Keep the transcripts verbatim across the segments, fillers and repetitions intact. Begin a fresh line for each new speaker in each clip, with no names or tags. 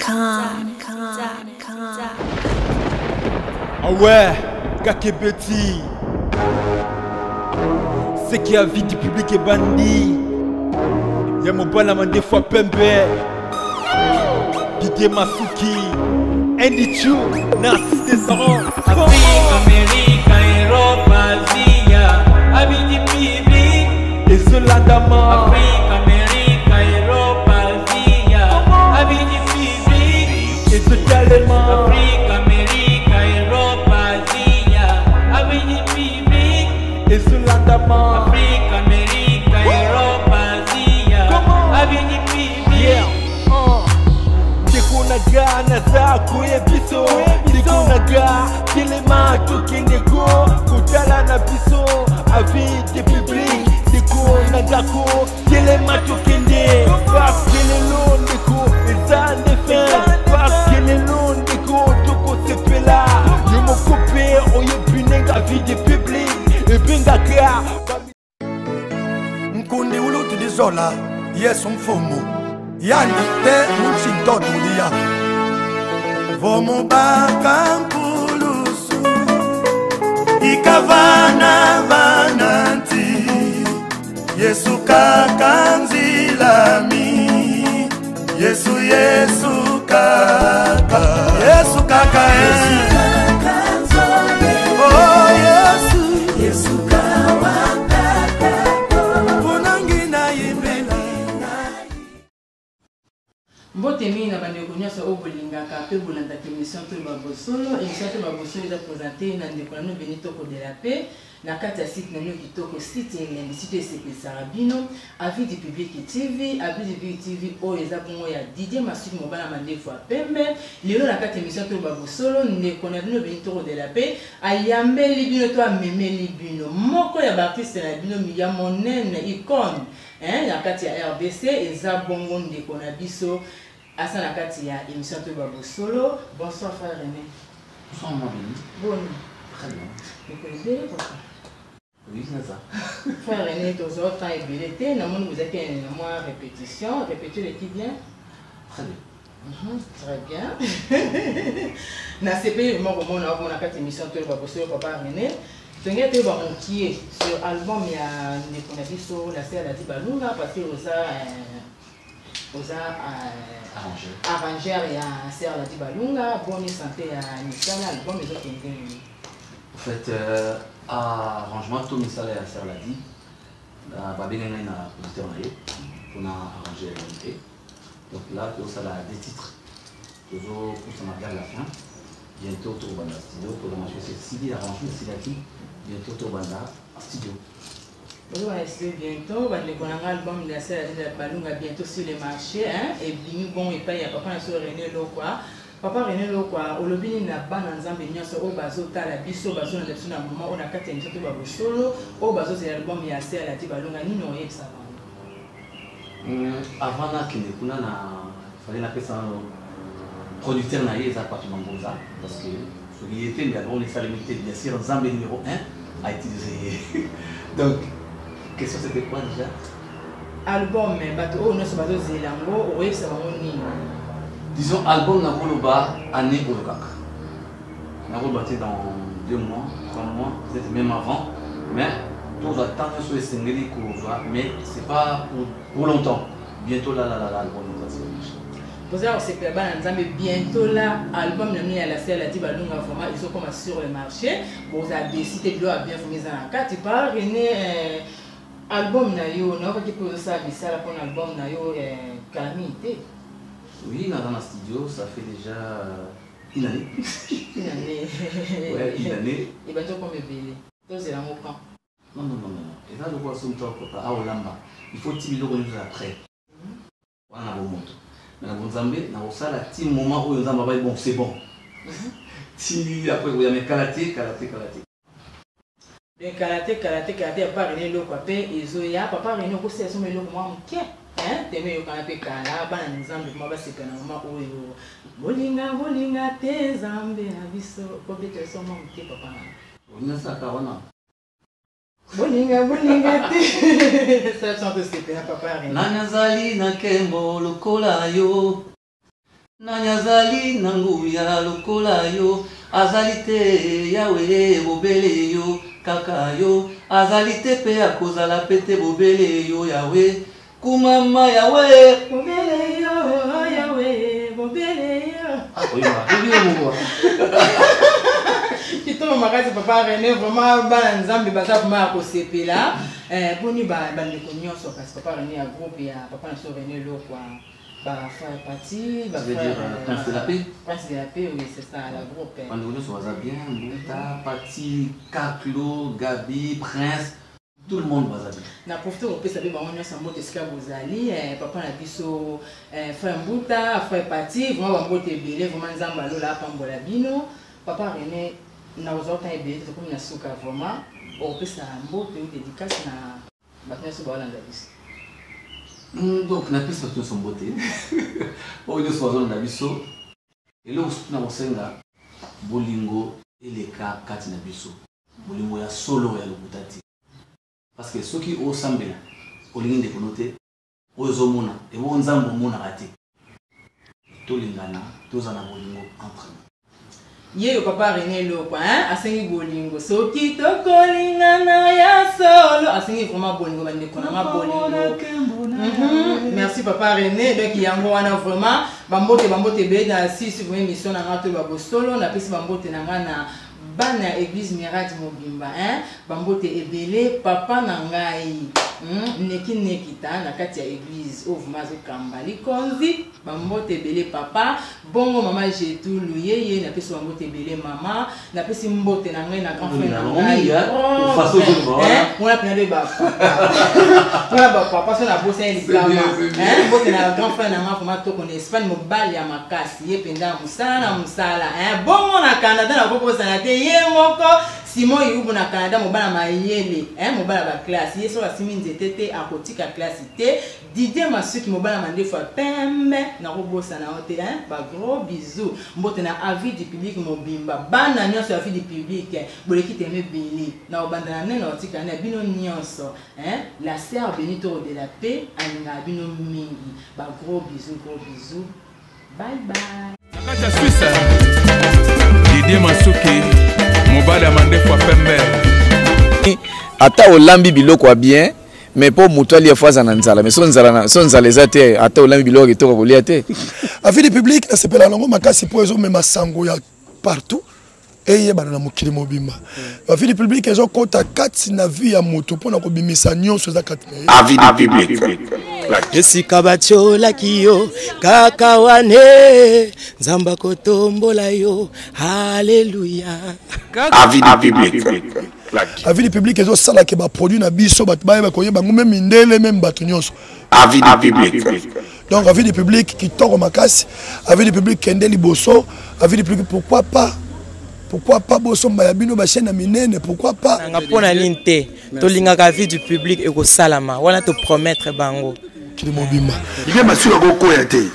Khan, Khan, Khan.
Ah ouais, Kakebeti. C'est qui a vie du public et bandit. Y'a mon bon des fois Pembe. Didier Masuki. Andy Chou, Narcisse Descendant.
Afrique, Amérique, Europe, Asie, avis du public.
Et Zolandama.
Afrique, Amérique, Europe, Asie, avis du public.
Et Zotalement.
Afrique, Amérique, Europe, Asie, avis du public.
Et Zolandama.
Afrique, Amérique, Europe, Asie, avis du public.
Naga naza koye biso Diko naga Kilema tokeneko Kutala na biso Avis de public Diko naga ko Kilema tokende Parce que les longs deko Eza ndefen Parce que les longs deko Toko sepela Yomo kope Oye punenga Avis de public Ebenga kya
Mkundi ulutu di zola Yesu mfumu Yani te mchinto dunia Vomu baka mpulusu Ikavana vananti Yesu kakanzilami Yesu Yesu kaka Yesu kaka Yesu kaka Oh Yesu Yesu kawaka Punangina yimela
Mbote mi na bande konyoso o bolingaka pe bolanda émission to babosolo émission to babosolo eza présenter na ndeko na Benito ko de la paix na kati ya site na no kitoko site ngende site sepesara bino avis du public T V avis du public T V o eza bongo ya Didier Masuki mobala mandefu a Pembe lelo na kati ya émission to babosolo ndeko na no Benito ko de la paix ayambeli bino to amemeli bino moko ya artiste na bino ya monene icône hein na kati ya R B C eza bongo ndeko na biso Asa na kati ya émission to babosolo. Bonsoir frère René.
Bonsoir maman Béni.
Bon.
Très bien.
Vous connaissez le papa?
Oui, c'est ça.
Frère René, tous autres temps et billetté. Nous avons vous avez une moins répétition. Répétez le qui vient.
Très bien.
Mm-hmm, très bien. Na C P, moi, on a on a quatre émissions to babosolo papa René. Tenez te ba monkier sur album il y a ne connaît sur la série la Dibalunga parce que vous a aux
arrangé
arrangeur et à Serre la Dibalunga, bonne santé à Nissan, l'album est ok.
En fait, euh, arrangement tout Nissan et à Serre la Di, bah bien on a un producteur on a arrangé la unité. Donc là, tout ça a des titres, toujours pour s'en arriver à la fin. Bientôt au Banda Studio, pour le marché c'est Sidi arrangement c'est la Di, bientôt au Banda Studio.
Vous allez bientôt, on va un album de la série de la Balunga bientôt sur les marchés, hein, et bien bon et pas il y a papa sur René Lokwa, papa René Lokwa, au lobby n'a pas dans un bénion sur au bazo la biso bazo na lepsuna moment on a quatre émissions de babo solo, au bazo c'est l'album il y a série la Dibalunga ni non yé ça.
Avant na kine kuna na fallait na pesa producteur na yé ça parti mamboza parce que ce qui était bien on les salimité bien sûr Zambé numéro un a utilisé donc question c'était quoi déjà?
Album, bateau, oh non, c'est bateau Zélango, oui, c'est vraiment nini.
Disons, album n'a pas le bas année pour le cac. N'a pas battu dans deux mois, trois mois, peut-être même avant. Mais tout attendre sur les singles qu'on voit, mais c'est pas pour, pour longtemps. Bientôt là, là, là, là, l'album va se marcher.
Vous savez, c'est que mais bientôt là, album de à la série la Dibalunga format, ils sont comme sur le marché. Vous avez décidé de bien faire en quatre. Tu parles, René. Album na yo, na qui peut ça bisala pour un album na yo calamité.
Oui, dans le studio, ça fait déjà une année.
Une année.
Ouais, une année.
Et ben tu comme bébé. Toi c'est la mot quand.
Non non non non. Et là le quoi son top à Olamba. Il faut dix mille euros après. On a bon monte. Mais na Zambé, na ça la petit moment où Zamba va bon, c'est bon. Si après vous y a mes karaté, karaté, karaté.
Le karaté, karaté, karaté, papa René Lokwa Pé, Ezoya, papa René Lokwa c'est son melo moi m'ké, hein, t'aimes yo karaté kala, ba na nzambe moi ba c'est kana moi oyo. Bolinga bolinga te nzambe na biso, ko bete son moi m'ké papa.
On a ça kawana.
Bolinga bolinga te. Ça chante c'est papa René.
Na nazali na kembo lokola yo. Nani azali nanguya lokola yo azali te yawe bobele yo kaka yo azali te pe akozala pete bobele yo yawe kumama yawe
bobele yo yawe bobele yo
ah oui bah bébé mon
kitoko makasi papa René vraiment bana nzambe baza vraiment akosepela eh boni ba bandeko nyonso kasi papa René ya groupe ya papa na so René Lokwa ba frère parti ba frère
Prince de la Paix
Prince de la Paix oui c'est ça la groupe
on nous soit bien Mbuta parti Kaklo Gabi Prince tout le monde va bien
na profiter au pesa be ba onyo sa mbote ska bozali eh papa na biso eh frère Mbuta frère parti vraiment ba mbote belé vraiment nzamba lola pambola bino papa René na ozota ebele to comme na suka vraiment au pesa mbote ou dédicace na batna so ba landa biso.
Donc, na pesa tu son beauté. On est sur zone d'abisso. Et là, on a senga bolingo et les cas kati na biso. Bolingo ya solo ya lobutati. Parce que ceux qui au sambela, au ligne de konote, au zomona, et au nzambo mona raté. To lingana, to zana bolingo entre nous.
Ye papa René Lokwa hein asengi bolingo soki tokolingana ya solo asengi vraiment bolingo bande konanga bolingo. Merci papa René donc yango wana vraiment bambote bambote be na si si vous émission na ngato ba solo na pesi bambote na ngana bana église Mirage Mobimba hein bambote ebele papa na ngai neki nekita na kati ya église ovumazo kambali konzi bambote ebele papa bongo mama Jetulu yeye na pesi bambote ebele mama na pesi mbote na ngai na grand frère na ngai
oh façon de
hein on a plein de papa on a papa so na bossa likama hein mbote na grand frère na ngai vraiment to ko na Espagne mobali ya makasi ye penda musala na musala hein bongo na Canada na poposa na te ye moko Simon yubu na Canada mobala mayele hein mobala ba classe yeso asimi nzetete akotika classe te Didier Masuki mobala mandefa pembe na robosa na hotel hein ba gros bisous mbote na avis du public mobimba bana nyonso avis du public boleki teme beli na obandana ne na otika na bino nyonso hein la sœur Benito de la Paix alinga bino mingi ba gros bisous gros bisous bye bye.
Nakacha Suisse Didier Masuki mobala mandefa pembe
ata olambi biloko bien mais pour mutali fois za nzala mais son nzala son nzala ezate ata olambi biloko to ko liate
avis du public na sepela longo makasi po ezo mema sango ya partout et yebana na mokili mobimba avis du public ezo kota kati na vie ya moto pona ko bimisa nyonso za kati
avis du public
esika batiola kiyo kaka wane nzamba kotombola yo haleluya
avis du public
avis du public ezo sala ke ba produit na biso bat ba ba koyeba ngome mindele même batu nyonso
avis du public
donc avis du public qui toko makasi avis du public kende liboso avis du public pourquoi pas pourquoi pas boso mbayabino ba chaîne minene pourquoi pas
nga pona ninte to linga ka vie du public e ko salama wana to promettre bango
kili mobimba
il ma sur ko ko yate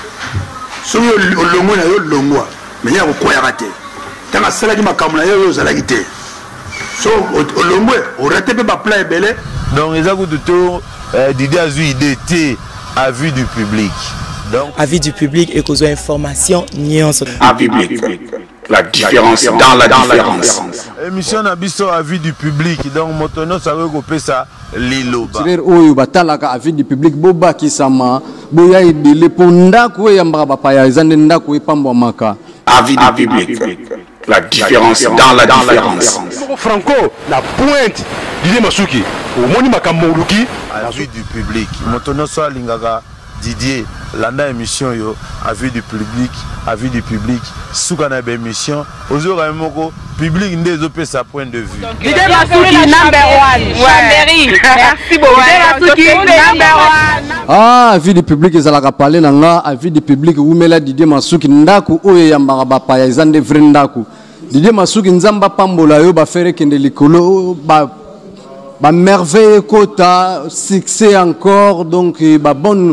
so yo longo na yo longwa mais ya ko ko yate tanga sala di makamuna yo yo zala gite so olongwe o raté pe ba plat ebele
donc eza ko tuto Didier azu idée té avis du public donc
avis du public et cause information nyonso
avis public la différence dans la différence
émission na biso avis du public donc motono ça veut ko pesa liloba
tirer oyo batalaka avis du public boba kisama boya ibele ponda ko yamba bapaya ezande ndako epambwa maka
avis du public la différence dans la différence
Franco la pointe Didier Masuki au moni makambo luki
avis du public motono so lingaka Didier landa émission yo avis du public avis du public suka na émission ozora moko public ndezo pe sa point de vue
Didier Masuki number one Chambéry merci beaucoup Didier Masuki number one
ah avis du public ezalaka parler na nga avis du public umela Didier Masuki ndako oyo yambaka bapaya ezande vrai ndako Didier Masuki nzamba pambola yo ba faire kende likolo ba ba merveille kota succès encore donc ba bonne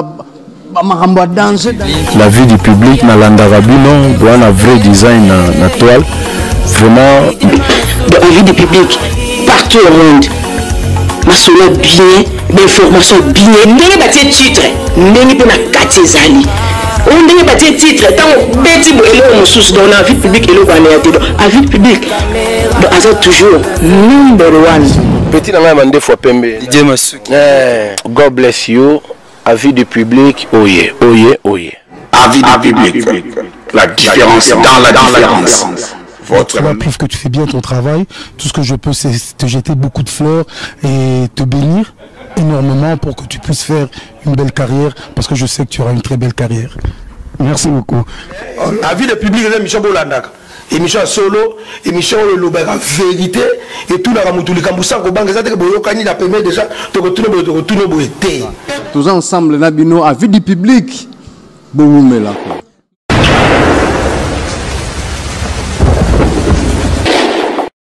la vie du public na landarabino doit un vrai design na toile vraiment
la vie du public partout au monde masolo bien l'information bien ndenge batie titre ndenge pona kati ezali ndenge batie titre tant beti bo elo mosusu dans la vie publique elo ba néaté la vie publique donc aza toujours number one
petit nanga mande fois pembe
Didier Masuki
eh God bless you avis du public oye oye oye
avis du public la différence dans la différence.
Cela prouve que tu fais bien ton travail. Tout ce que je peux, c'est te jeter beaucoup de fleurs et te bénir énormément pour que tu puisses faire une belle carrière, parce que je sais que tu auras une très belle carrière. Merci beaucoup.
Avis du public, c'est émission Bolandaka. Émission solo, émission le la vérité et tout la ramoutou les camboussans au banque ça que boyo kani la permet déjà de retourner de retourner boité.
Tous ensemble nabino avis du public. Boumela.